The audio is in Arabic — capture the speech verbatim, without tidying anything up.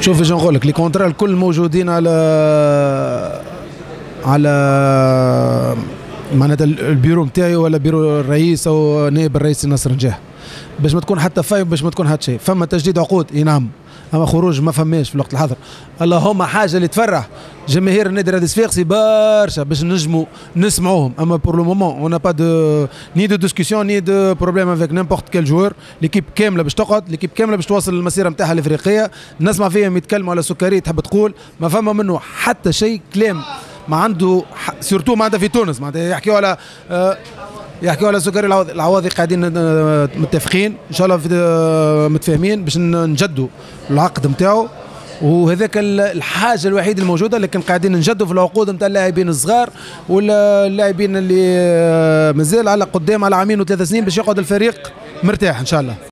شوف ايش نقول لك، لي كونترا الكل موجودين على على معناتها البيرو نتاعي ولا بيرو الرئيس او نائب الرئيس ناصر نجاح، باش ما تكون حتى فايب، باش ما تكون حتى شيء. فما تجديد عقود اي نعم، اما خروج ما فماش في الوقت الحاضر. اللهم حاجه اللي تفرح جماهير النادي الرياضي الصفاقسي برشا باش نجموا نسمعوهم، اما بور لو مومون اون با دو ني دو ديسكسيون ني دو بروبليم افيك نيمبورت كيل جوور. ليكيب كامله باش تقعد، ليكيب كامله باش تواصل المسيره نتاعها الافريقيه. نسمع فيهم يتكلموا على سكري تحب تقول ما فما منه حتى شيء كلام ما عنده، سورتو ما عنده في تونس معناتها يحكيوا على آه يحكيوا على سكري العواضي قاعدين متفقين ان شاء الله متفاهمين باش نجدوا العقد نتاعو، وهذاك الحاجه الوحيده الموجوده. لكن قاعدين نجدوا في العقود نتاع اللاعبين الصغار واللاعبين اللي مازال على قدام على عامين وثلاث سنين باش يقعد الفريق مرتاح ان شاء الله.